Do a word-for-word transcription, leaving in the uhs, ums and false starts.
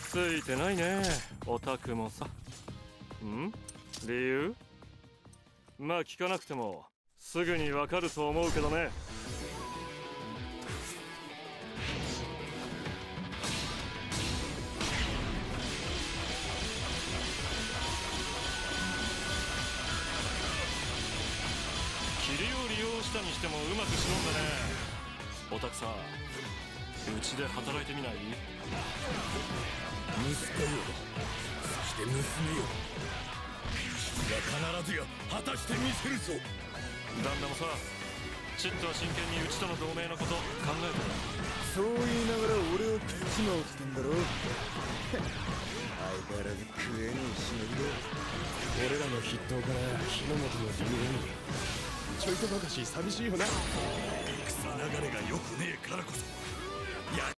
ついてないね、オタクもさ。ん？理由？まあ聞かなくてもすぐにわかると思うけどね。霧を利用したにしてもうまくしのんだね。オタクさん、うちで働いてみない？ 息子よ、そして娘よ、父が必ずや果たしてみせるぞ。 旦那もさ、ちっとは真剣にうちとの同盟のこと考えてる。 そう言いながら俺を食っちまおうってんだろ。相変わらず食えねえしのぎだ。俺らの筆頭から日の本の理由にちょいとばかし寂しいよな。戦流れが良くねえからこそ